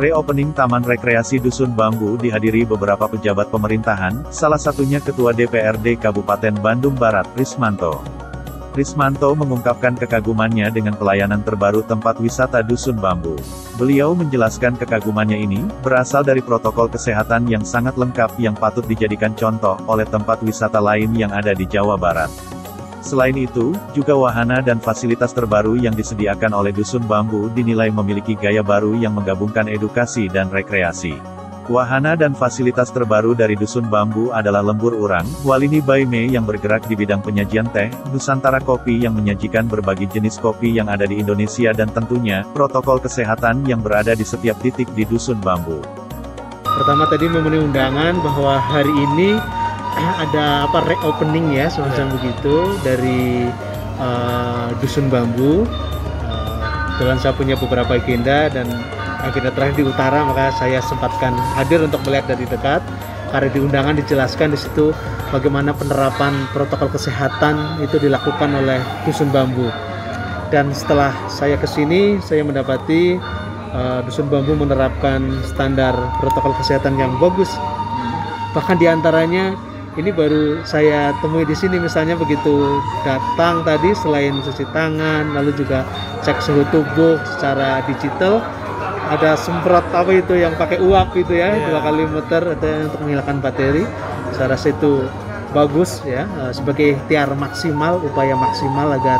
Reopening Taman Rekreasi Dusun Bambu dihadiri beberapa pejabat pemerintahan, salah satunya Ketua DPRD Kabupaten Bandung Barat, Rismanto. Rismanto mengungkapkan kekagumannya dengan pelayanan terbaru tempat wisata Dusun Bambu. Beliau menjelaskan kekagumannya ini, berasal dari protokol kesehatan yang sangat lengkap yang patut dijadikan contoh oleh tempat wisata lain yang ada di Jawa Barat. Selain itu, juga wahana dan fasilitas terbaru yang disediakan oleh Dusun Bambu dinilai memiliki gaya baru yang menggabungkan edukasi dan rekreasi. Wahana dan fasilitas terbaru dari Dusun Bambu adalah Lembur Urang, Walini by Me yang bergerak di bidang penyajian teh, Nusantara Kopi yang menyajikan berbagai jenis kopi yang ada di Indonesia dan tentunya, protokol kesehatan yang berada di setiap titik di Dusun Bambu. Pertama tadi memenuhi undangan bahwa hari ini ada reopening ya semacam begitu dari Dusun Bambu. Kebetulan saya punya beberapa agenda dan agenda terakhir di utara, maka saya sempatkan hadir untuk melihat dari dekat. Karena di undangan dijelaskan di situ bagaimana penerapan protokol kesehatan itu dilakukan oleh Dusun Bambu. Dan setelah saya kesini, saya mendapati Dusun Bambu menerapkan standar protokol kesehatan yang bagus. Bahkan diantaranya ini baru saya temui di sini, misalnya begitu datang tadi selain cuci tangan, lalu juga cek suhu tubuh secara digital, ada semprot yang pakai uap itu ya, 2 kali muter untuk menghilangkan bakteri. Saya rasa itu bagus ya, sebagai ikhtiar maksimal, upaya maksimal agar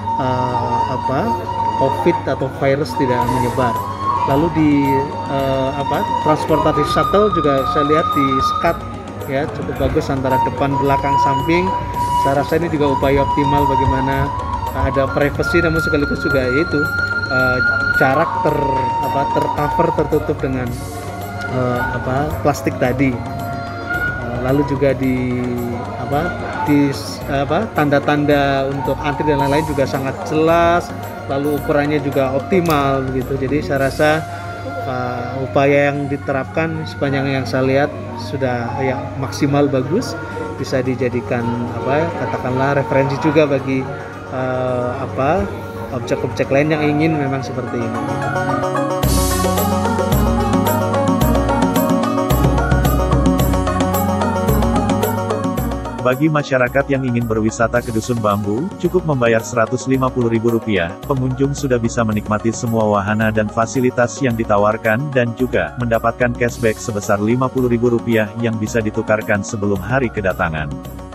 COVID atau virus tidak menyebar. Lalu di transportasi shuttle juga saya lihat di sekat ya, cukup bagus antara depan, belakang, samping. Saya rasa ini juga upaya optimal bagaimana ada privacy namun sekaligus juga itu jarak tercover, tertutup dengan plastik tadi. Lalu juga di tanda-tanda untuk antri dan lain-lain juga sangat jelas, lalu ukurannya juga optimal begitu. Jadi saya rasa upaya yang diterapkan sepanjang yang saya lihat sudah maksimal bagus, bisa dijadikan katakanlah referensi juga bagi objek-objek lain yang ingin memang seperti ini. Bagi masyarakat yang ingin berwisata ke Dusun Bambu, cukup membayar Rp150.000, pengunjung sudah bisa menikmati semua wahana dan fasilitas yang ditawarkan dan juga mendapatkan cashback sebesar Rp50.000 yang bisa ditukarkan sebelum hari kedatangan.